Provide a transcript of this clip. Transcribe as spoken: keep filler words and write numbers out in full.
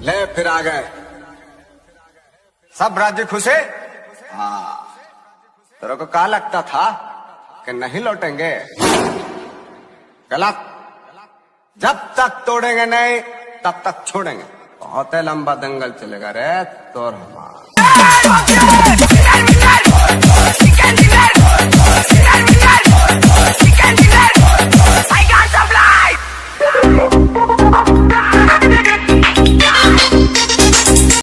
ले फिर आ गए सब राज्य खुश है। हाँ, तेरे को क्या लगता था कि नहीं लौटेंगे? गलत। जब तक तोड़ेंगे नहीं तब तक छोड़ेंगे। बहुत लंबा दंगल चलेगा रे तोर हमारा।